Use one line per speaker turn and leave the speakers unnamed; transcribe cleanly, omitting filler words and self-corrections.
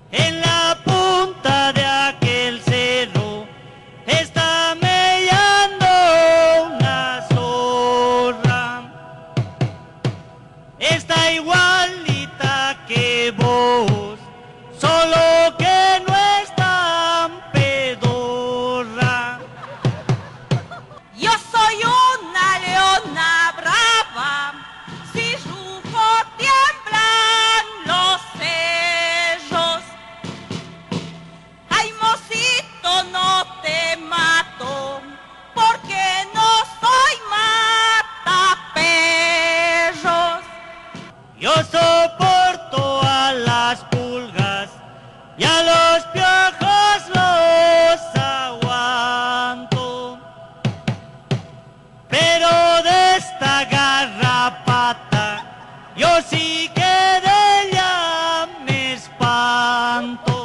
En la punta de aquel cerro está mellando una zorra. Está igualita que vos, solo que no es tan pedorra.
Yo soy una leona brava, si rufo tiemblan los cerros. Ay, mocito, no te mato, porque no soy mataperros.
Yo soporto a las pulgas y a los piojos los aguanto, pero de esta garrapata yo sí que de ella me espanto.